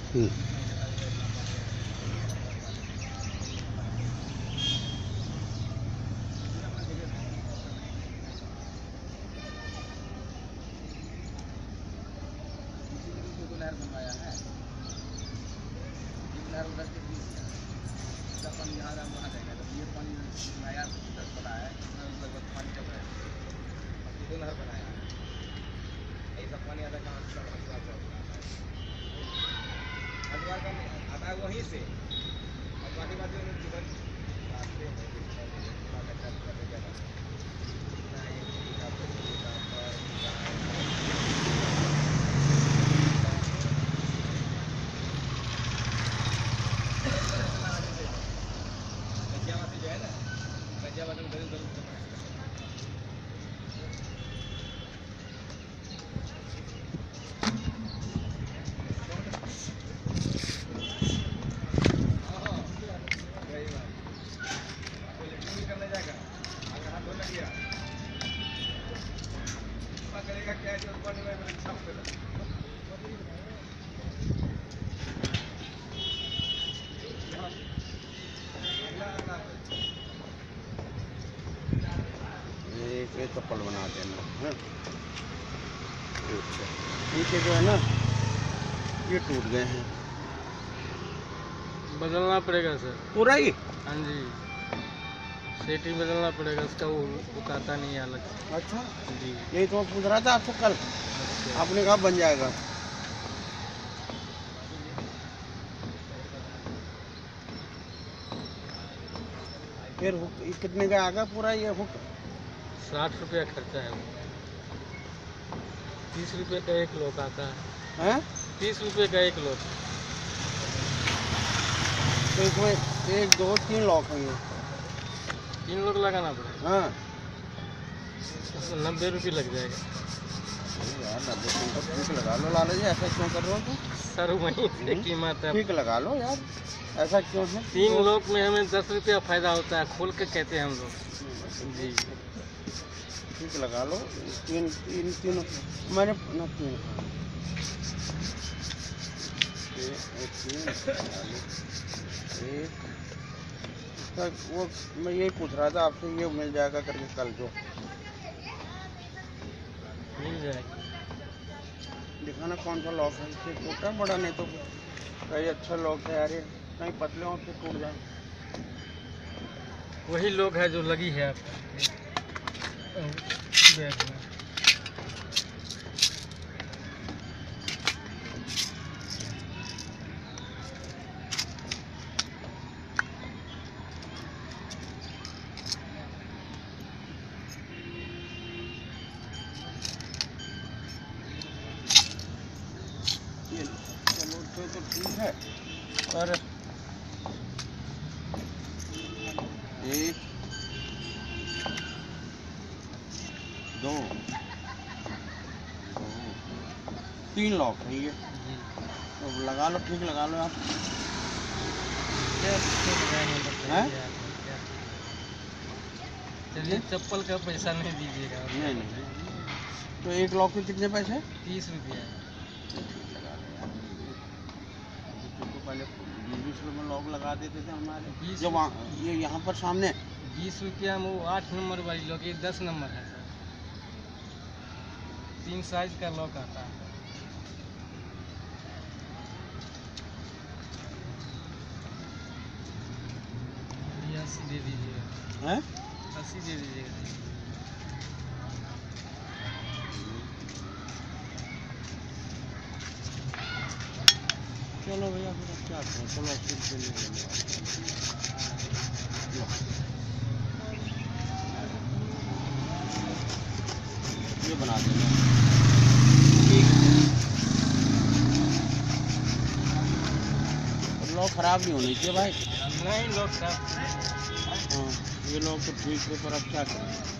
हम्म। बनवाया है पानी यहाँ वहाँ जाएगा, तो ये पानी नया बना है, लगभग पानी चल रहा है, नहर बनाया है, ऐसा पानी आता कहाँ से हरिद्वार का आता है वहीं से, और बाकी बातें जीवन जो है ना, गंजाबाद में गरीब करने जाएगा, अगर हाथ धोने गया करेगा क्या है, जो पानी में छाप कर ये चप्पल बनाते हैं ना, नीचे जो है ना ये टूट गए हैं, बदलना पड़ेगा सर पूरा ही। हाँ जी, सेटिंग बदलना पड़ेगा, इसका वो उतारता नहीं है अलग। अच्छा जी, यही तो मैं पूछ रहा था आपसे कल, अच्छा। आपने कहा बन जाएगा। फिर हुक कितने का आएगा पूरा ये हुक? 60 रुपया खर्चा है, 30 रुपये का एक लोग आता है, हैं? 30 रुपये का एक लोग। तो इसमें 1 2 3 लॉक हैं ये? 3 लोग लगाना पड़ेगा। हाँ 90 रुपये लग जाएगा यार, 90 का ठीक लगा लो लाला जी, ऐसा क्यों कर रहे हो तुम? सर, वहीं से कीमत है। ठीक लगा लो यार, ऐसा क्यों है? 3 लोग में हमें 10 रुपया फायदा होता है, खोल के कहते हैं हम लोग जी। ठीक लगा लो, तीन मैंने ना 3 एक वो मैं यही पूछ रहा था आपसे, ये मिल जाएगा करके कल जो मिल जाएगा। दिखाना कौन सा लॉक है, इससे छोटा बड़ा, नहीं तो कहीं अच्छा लॉक है यार, ये कहीं पतले हो तो टूट जाए। वही लोग है जो लगी है आपका बैग में। चलो तो ठीक है, पर 1 2 3 लॉक है ये, तो लगा लो, ठीक लगा लो आप। चलिए, चप्पल का पैसा नहीं दीजिएगा। नहीं, तो 1 लॉक के कितने पैसे? 30 रुपया। तो पहले 20 रुपये में लॉक लगा देते थे हमारे, 20 जो वहाँ ये यहाँ पर सामने 20 रुपया में वो 8 नंबर वाली लॉक, ये 10 नंबर है सर, 3 साइज का लॉक आता है। 80 दे दीजिएगा। हैं? 80 दे दीजिएगा। चलो भैया, फिर अब क्या करें, चलो 80 रुपये ले लेंगे। ये बना देना, ठीक है। लॉक खराब नहीं होनी चाहिए भाई। नहीं, लॉक खराब। हाँ, ये लॉक तो ठीक है, पर अब क्या करें।